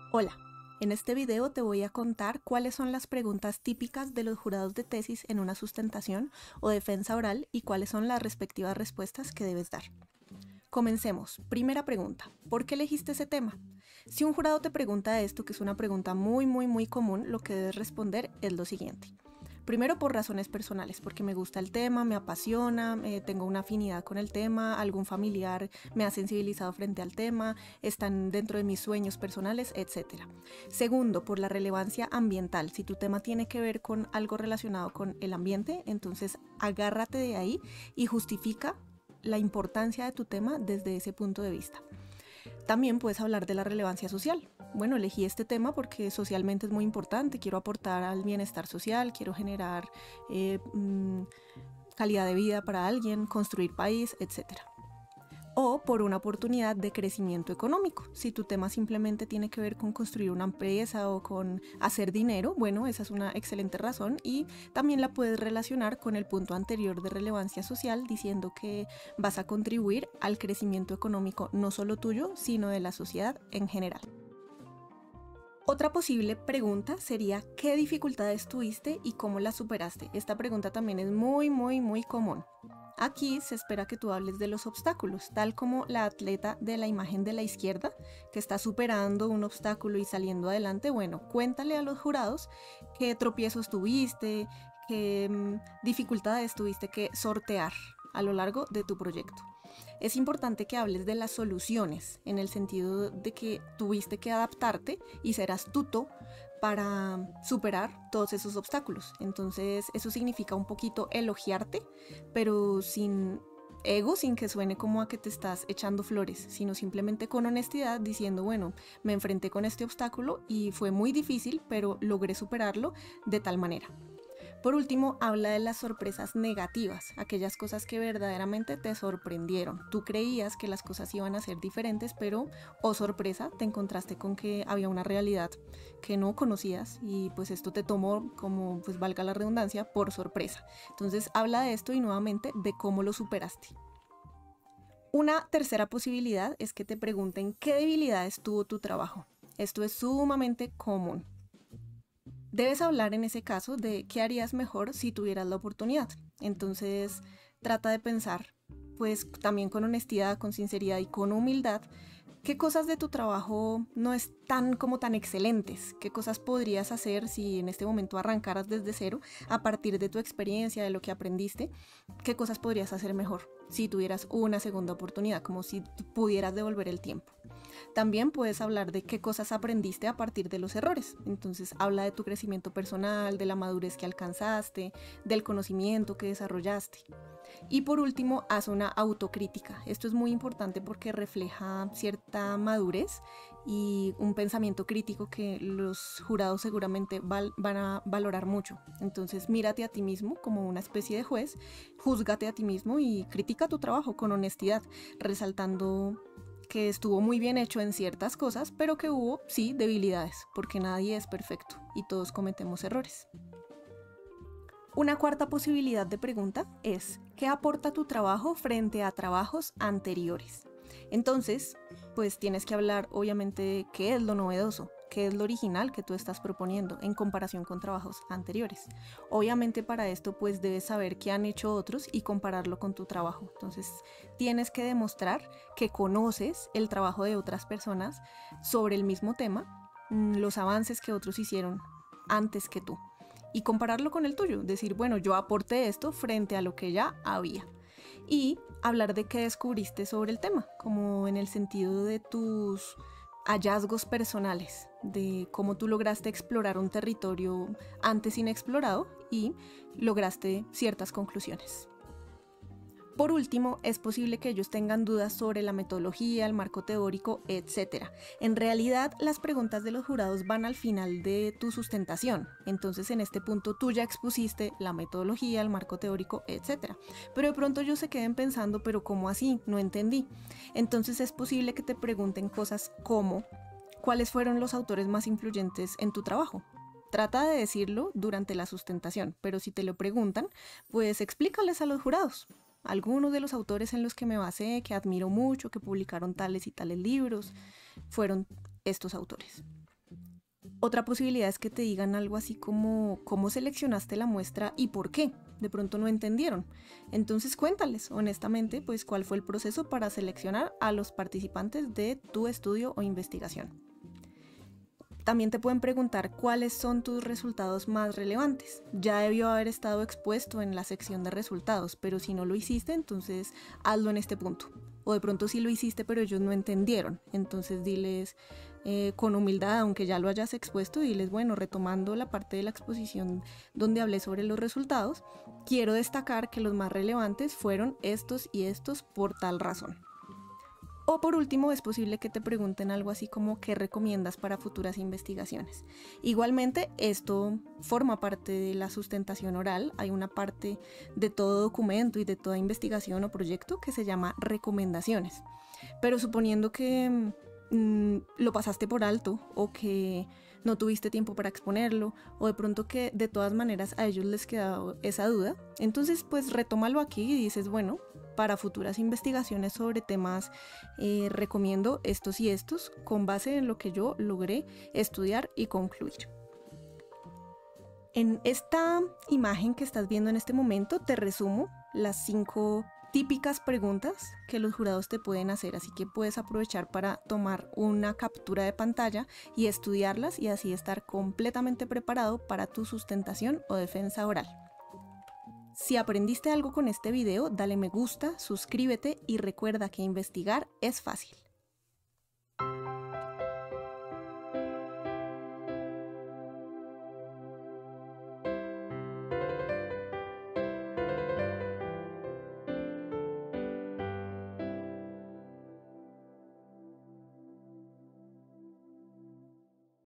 Hola, en este video te voy a contar cuáles son las preguntas típicas de los jurados de tesis en una sustentación o defensa oral y cuáles son las respectivas respuestas que debes dar. Comencemos. Primera pregunta, ¿por qué elegiste ese tema? Si un jurado te pregunta esto, que es una pregunta muy común, lo que debes responder es lo siguiente. Primero, por razones personales, porque me gusta el tema, me apasiona, tengo una afinidad con el tema, algún familiar me ha sensibilizado frente al tema, están dentro de mis sueños personales, etc. Segundo, por la relevancia ambiental. Si tu tema tiene que ver con algo relacionado con el ambiente, entonces agárrate de ahí y justifica la importancia de tu tema desde ese punto de vista. También puedes hablar de la relevancia social. Bueno, elegí este tema porque socialmente es muy importante, quiero aportar al bienestar social, quiero generar calidad de vida para alguien, construir país, etc. O por una oportunidad de crecimiento económico. Si tu tema simplemente tiene que ver con construir una empresa o con hacer dinero, bueno, esa es una excelente razón y también la puedes relacionar con el punto anterior de relevancia social diciendo que vas a contribuir al crecimiento económico no solo tuyo, sino de la sociedad en general. Otra posible pregunta sería ¿qué dificultades tuviste y cómo las superaste? Esta pregunta también es muy común. Aquí se espera que tú hables de los obstáculos, tal como la atleta de la imagen de la izquierda que está superando un obstáculo y saliendo adelante. Bueno, cuéntale a los jurados qué tropiezos tuviste, qué dificultades tuviste que sortear a lo largo de tu proyecto. Es importante que hables de las soluciones, en el sentido de que tuviste que adaptarte y ser astuto para superar todos esos obstáculos. Entonces eso significa un poquito elogiarte, pero sin ego, sin que suene como a que te estás echando flores, sino simplemente con honestidad diciendo, bueno, me enfrenté con este obstáculo y fue muy difícil, pero logré superarlo de tal manera. Por último, habla de las sorpresas negativas, aquellas cosas que verdaderamente te sorprendieron. Tú creías que las cosas iban a ser diferentes, pero, oh sorpresa, te encontraste con que había una realidad que no conocías y pues esto te tomó, como pues valga la redundancia, por sorpresa. Entonces habla de esto y nuevamente de cómo lo superaste. Una tercera posibilidad es que te pregunten qué debilidades tuvo tu trabajo. Esto es sumamente común. Debes hablar en ese caso de qué harías mejor si tuvieras la oportunidad. Entonces trata de pensar, pues también con honestidad, con sinceridad y con humildad, qué cosas de tu trabajo no están como tan excelentes, qué cosas podrías hacer si en este momento arrancaras desde cero a partir de tu experiencia, de lo que aprendiste, qué cosas podrías hacer mejor si tuvieras una segunda oportunidad, como si pudieras devolver el tiempo. También puedes hablar de qué cosas aprendiste a partir de los errores. Entonces habla de tu crecimiento personal, de la madurez que alcanzaste, del conocimiento que desarrollaste. Y por último, haz una autocrítica. Esto es muy importante porque refleja cierta madurez y un pensamiento crítico que los jurados seguramente van a valorar mucho. Entonces mírate a ti mismo como una especie de juez, júzgate a ti mismo y critica tu trabajo con honestidad, resaltando que estuvo muy bien hecho en ciertas cosas, pero que hubo, sí, debilidades, porque nadie es perfecto y todos cometemos errores. Una cuarta posibilidad de pregunta es, ¿qué aporta tu trabajo frente a trabajos anteriores? Entonces, pues tienes que hablar obviamente de qué es lo novedoso, qué es lo original que tú estás proponiendo en comparación con trabajos anteriores. Obviamente para esto pues debes saber qué han hecho otros y compararlo con tu trabajo. Entonces tienes que demostrar que conoces el trabajo de otras personas sobre el mismo tema, los avances que otros hicieron antes que tú y compararlo con el tuyo, decir, bueno, yo aporté esto frente a lo que ya había. Y hablar de qué descubriste sobre el tema, como en el sentido de tus hallazgos personales, de cómo tú lograste explorar un territorio antes inexplorado y lograste ciertas conclusiones. Por último, es posible que ellos tengan dudas sobre la metodología, el marco teórico, etc. En realidad, las preguntas de los jurados van al final de tu sustentación. Entonces, en este punto, tú ya expusiste la metodología, el marco teórico, etc. Pero de pronto ellos se queden pensando, ¿pero cómo así? No entendí. Entonces, es posible que te pregunten cosas como, ¿cuáles fueron los autores más influyentes en tu trabajo? Trata de decirlo durante la sustentación, pero si te lo preguntan, pues explícales a los jurados. Algunos de los autores en los que me basé, que admiro mucho, que publicaron tales y tales libros, fueron estos autores. Otra posibilidad es que te digan algo así como cómo seleccionaste la muestra y por qué. De pronto no entendieron. Entonces cuéntales honestamente pues cuál fue el proceso para seleccionar a los participantes de tu estudio o investigación. También te pueden preguntar cuáles son tus resultados más relevantes. Ya debió haber estado expuesto en la sección de resultados, pero si no lo hiciste, entonces hazlo en este punto. O de pronto sí lo hiciste, pero ellos no entendieron. Entonces diles con humildad, aunque ya lo hayas expuesto, diles, bueno, retomando la parte de la exposición donde hablé sobre los resultados, quiero destacar que los más relevantes fueron estos y estos por tal razón. O por último, es posible que te pregunten algo así como ¿qué recomiendas para futuras investigaciones? Igualmente, esto forma parte de la sustentación oral. Hay una parte de todo documento y de toda investigación o proyecto que se llama recomendaciones. Pero suponiendo que lo pasaste por alto o que no tuviste tiempo para exponerlo o de pronto que de todas maneras a ellos les quedó esa duda, entonces pues retómalo aquí y dices, bueno, para futuras investigaciones sobre temas recomiendo estos y estos con base en lo que yo logré estudiar y concluir. En esta imagen que estás viendo en este momento te resumo las 5 típicas preguntas que los jurados te pueden hacer, así que puedes aprovechar para tomar una captura de pantalla y estudiarlas y así estar completamente preparado para tu sustentación o defensa oral. Si aprendiste algo con este video, dale me gusta, suscríbete y recuerda que investigar es fácil.